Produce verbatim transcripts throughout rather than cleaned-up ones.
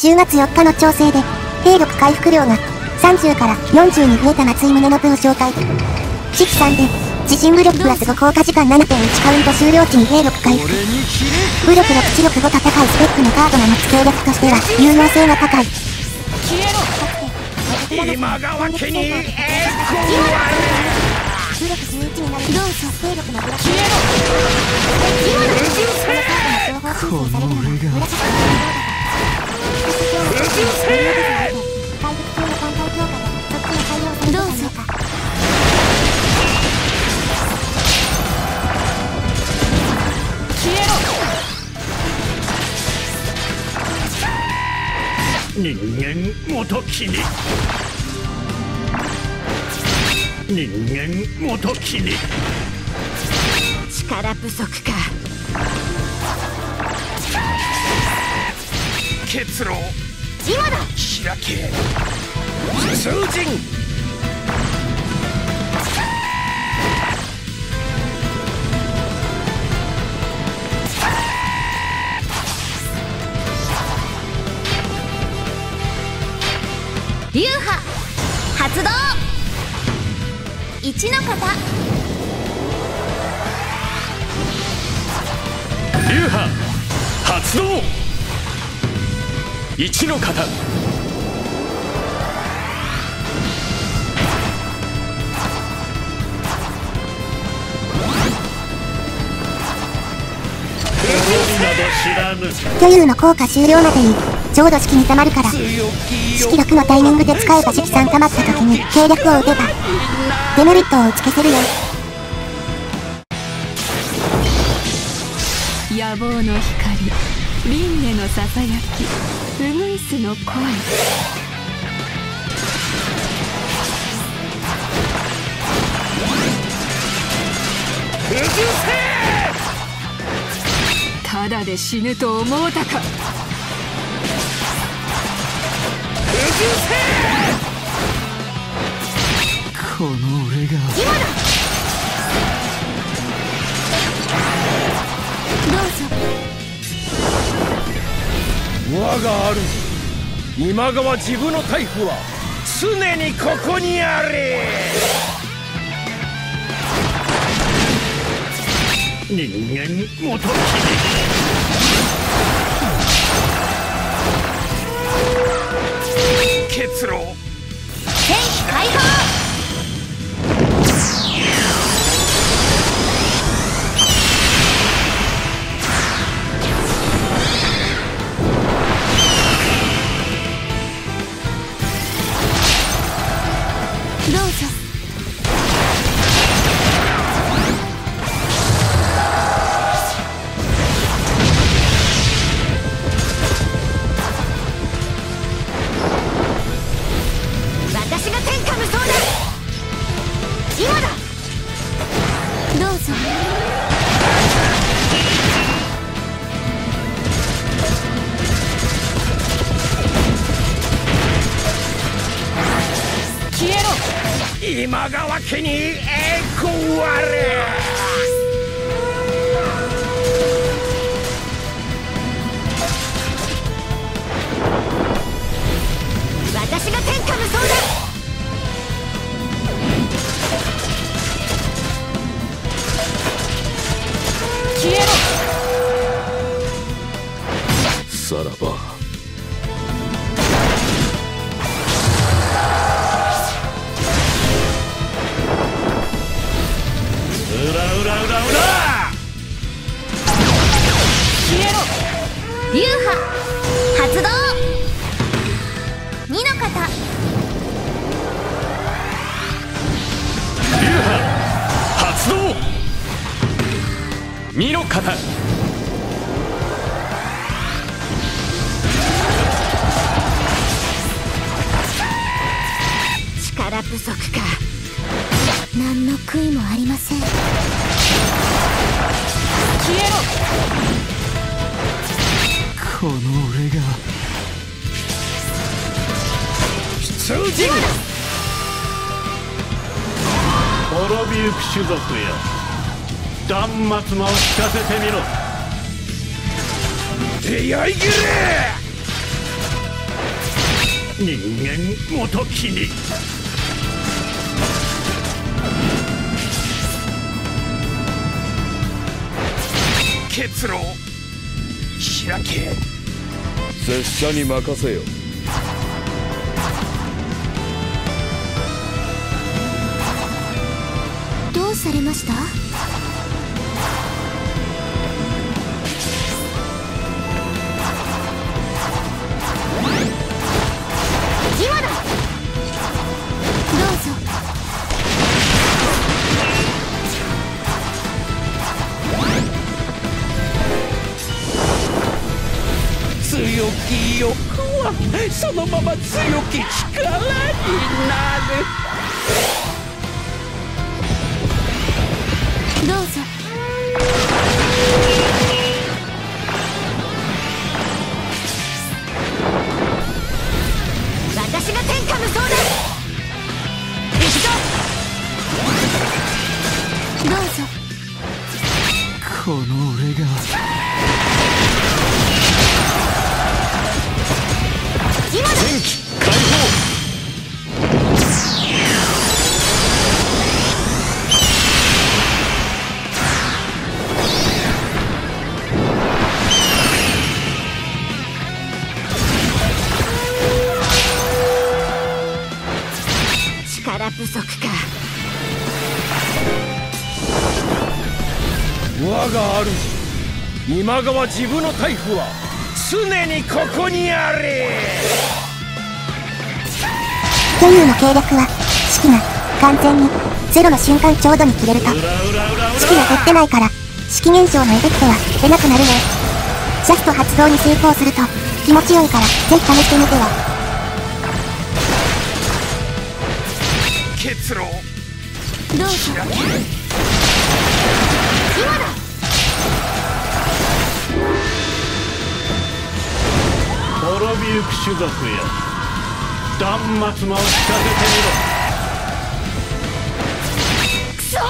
じゅうがつよっかの調整で、兵力回復量がさんじゅうからよんじゅうに増えた松井宗信を紹介。式さんで、自身武力プラスご効果時間 ななてんいち カウント終了値に兵力回復。武力ろく知力ご戦いスペックのカードが持つ計略としては有用性が高い。 今川家に栄光あれ。 武力じゅういちになるどうぞ兵力のブラック。 この俺がうずせどうぞ。 人間ごときに人間ごときに力不足か。 結露今だ。 開け通人流派発動。一の型。 流派発動。一の型。 巨有の効果終了までにちょうど式に溜まるから、式ろくのタイミングで使えば式さん溜まった時に計略を打てばデメリットを打ち消せるよ。 野望の光、輪廻のささやき、ウグイスの声。 うずせただで死ぬと思うたか。 この俺が今だ。どうぞ。 我が主今川治部の大夫は常にここにあれ。人間ごときに結露天気解放。どうぞ。私が天下無双だ。今だ。どうぞ。消えろ。 今川家に栄光あれ。 私が天下無双だ。消えろ。 さらばうらうらうらうら。 消えろ。流派発動。二の型。 流派発動。二の型。 力不足か。何の悔いもありません。消えろ。 この俺が出陣。 滅びゆく種族よ、断末魔を聞かせてみろ。 出会い切れ。 人間ごときに。結露開け。 拙者に任せよ。 どうされました？ 今だ。 どうぞ。 強き欲はそのまま強き力になる。 どうぞ。 私が天下無双だ。行くぞ。 どうぞ。 この俺が今だ。 天気解放。 力不足か。 我が主今川治部の大夫は常にここにあれ。 天佑の計略は式が完全にゼロの瞬間ちょうどに切れると式が減ってないから式現象のエフェクトは出なくなるね。ジャスト発動に成功すると気持ちよいからぜひ試してみてよ。 結露どうぞ。 開け。 今だ。 滅びゆく種族よ、断末魔を聞かせてみろ。 くそ。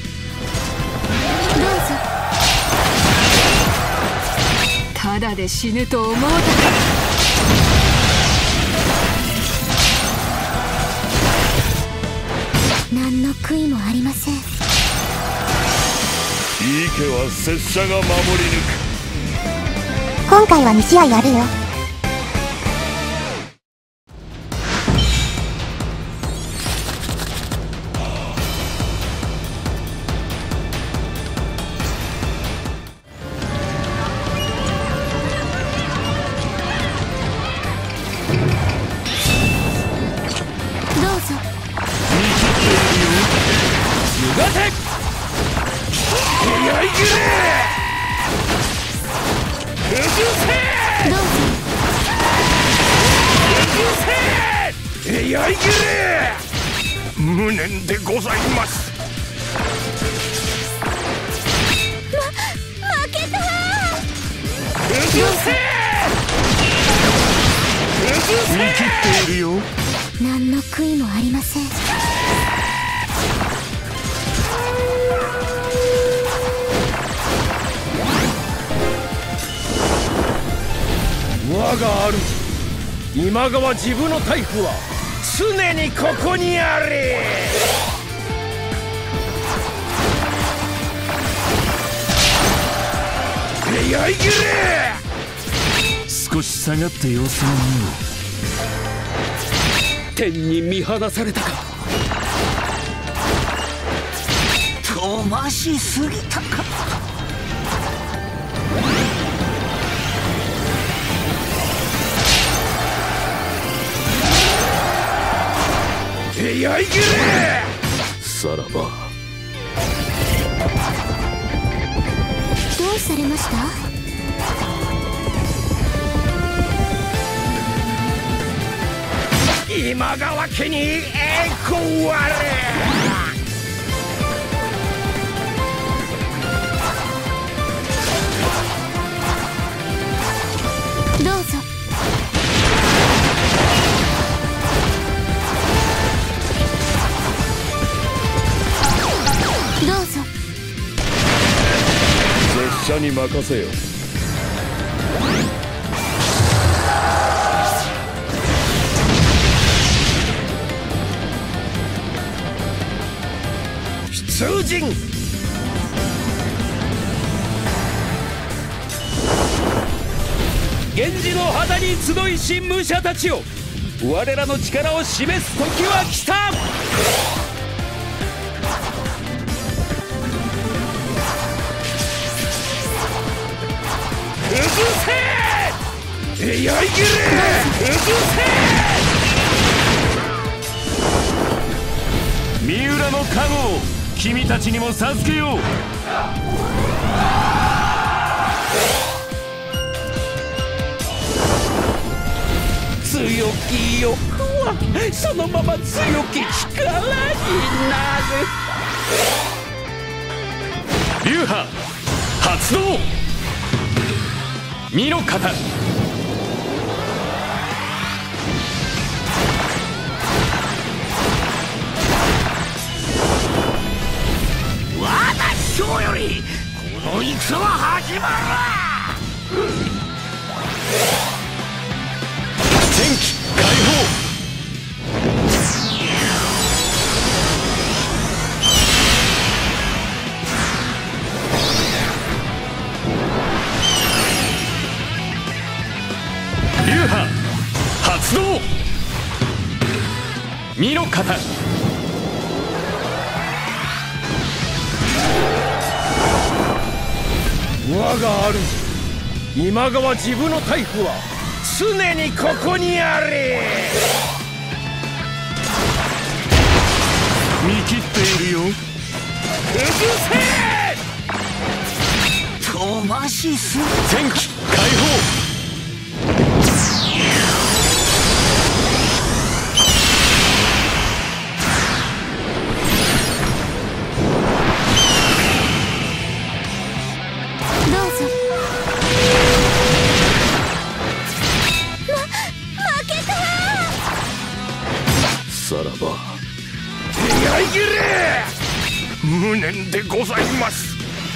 どうぞ。 ただで死ぬと思うたか。 何の悔いもありません。 井伊家は拙者が守り抜く。 今回はに試合あるよ。どうぞ。 ゆがてやいぎれ崩せ。 どうぞ。 崩せやいぎれ。 無念でございます。 負けた。 崩せ崩せ。 見切っているよ。 何の悔いもありません。 我が主今川治部の大夫は常にここにあれ。やいぎれ。 少し下がって様子を見よう。天に見放されたか。 飛ばしすぎたか。 やいぎれ。さらば。 どうされました？ 今川家に栄光あれ。 どうぞ。どうぞ。 拙者に任せよ。 通陣。源氏の旗に集いし武者たちよ、我らの力を示す時は来た。うずせー、やいぎれうずせー。 三浦の加護を君たちにも授けよう。 強き欲はそのまま強き力になる。 流派発動。身の型。 私今日よりこの戦は始まる。 天気解放。流派発動。身の型。 我が主今川治部の大夫は常にここにあれ。 見切っているよ。 うずせー。飛ばしすぎ。 天気解放。 さらばやいぎれ無念でございます。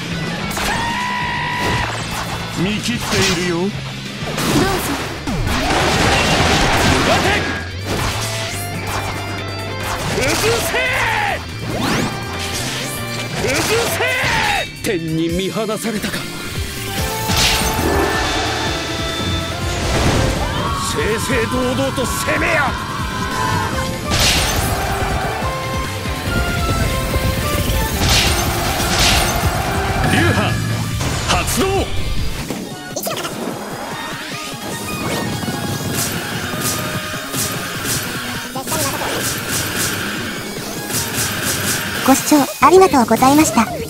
見切っているよ。どうぞ。 待て。うずせー、うずせー。天に見放されたか。正々堂々と攻めや。 流派発動。 ご視聴ありがとうございました。